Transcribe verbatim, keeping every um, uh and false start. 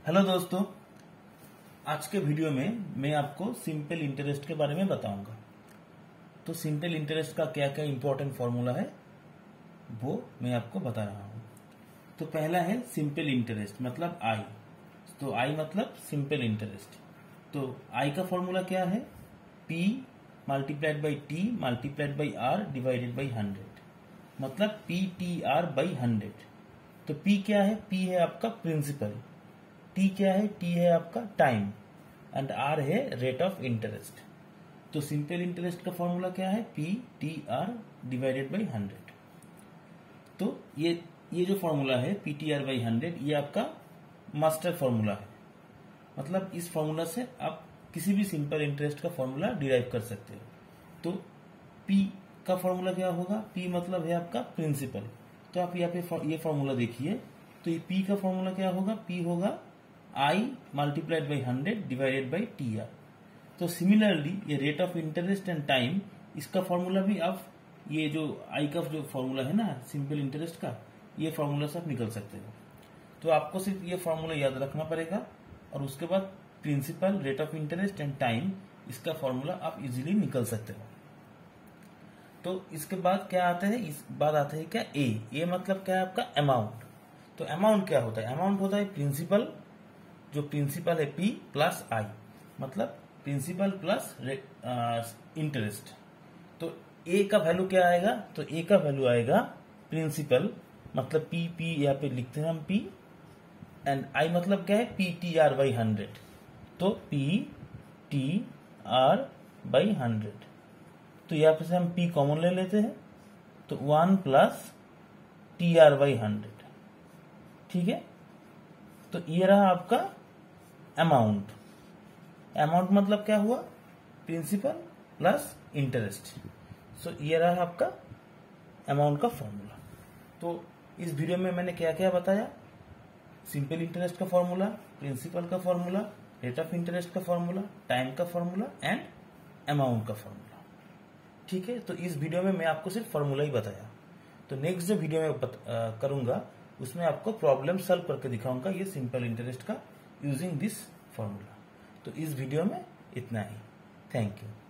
Hello दोस्तों, आज के वीडियो में मैं आपको सिंपल इंटरेस्ट के बारे में बताऊंगा। तो सिंपल इंटरेस्ट का क्या क्या इंपॉर्टेंट फॉर्मूला है वो मैं आपको बता रहा हूं। तो पहला है सिंपल इंटरेस्ट मतलब आई। तो आई मतलब सिंपल इंटरेस्ट। तो आई का फॉर्मूला क्या है? P multiplied by T multiplied by R divided by hundred, मतलब P T R by hundred. तो P क्या है? P है आपका प्रिंसिपल, T क्या है? T है आपका टाइम एंड R है रेट ऑफ इंटरेस्ट। तो सिंपल इंटरेस्ट का फॉर्मूला क्या है? P T R divided by hundred. तो ये ये जो फॉर्मूला है P T R by hundred, ये आपका मास्टर फॉर्मूला है। मतलब इस फॉर्मूला से आप किसी भी सिंपल इंटरेस्ट का फॉर्मूला डिराइव कर सकते हो। तो P का फॉर्मूला क्या होगा? P मतलब है आपका प्रिंसिपल। तो आप यहाँ पे ये फॉर्मूला देखिए। तो ये P का फॉर्मूला क्या होगा? P होगा I multiplied by hundred divided by T R. तो सिमिलरली ये rate of interest and time, इसका फॉर्मूला भी आप ये जो I का जो फॉर्मूला है ना सिंपल इंटरेस्ट का, ये फॉर्मूला से आप निकल सकते हो। तो आपको सिर्फ ये फॉर्मूला याद रखना पड़ेगा और उसके बाद principal, rate of interest and time, इसका फॉर्मूला आप इजीली निकल सकते हो। तो इसके बाद क्या आता है? इस बाद आता है क्या? ए। ए मतलब क्या है आपका? अमाउंट। तो अमाउंट क्या होता है? अमाउंट होता है प्रिंसिपल, जो प्रिंसिपल है P प्लस आई, मतलब प्रिंसिपल प्लस इंटरेस्ट। तो A का वैल्यू क्या आएगा? तो A का वैल्यू आएगा प्रिंसिपल, मतलब P P यहाँ पे लिखते हैं हम P, एंड I मतलब क्या है? P T R by hundred. तो P T R by hundred. तो यहाँ पे से हम P कॉमन ले लेते हैं, तो one plus T R by hundred. ठीक है, तो ये रहा आपका अमाउंट। अमाउंट मतलब क्या हुआ? Principal plus interest. सो ये रहा आपका अमाउंट का फॉर्मूला। तो इस वीडियो में मैंने क्या क्या बताया? सिंपल इंटरेस्ट का फॉर्मूला, प्रिंसिपल का फॉर्मूला, रेट ऑफ इंटरेस्ट का फॉर्मूला, टाइम का फॉर्मूला एंड अमाउंट का फॉर्मूला। ठीक है, तो इस वीडियो में मैं आपको सिर्फ फॉर्मूला ही बताया। तो नेक्स्ट जो वीडियो में करूंगा उसमें आपको प्रॉब्लम सॉल्व करके दिखाऊंगा ये सिंपल इंटरेस्ट का यूजिंग दिस फॉर्मूला। तो इस वीडियो में इतना ही। Thank you.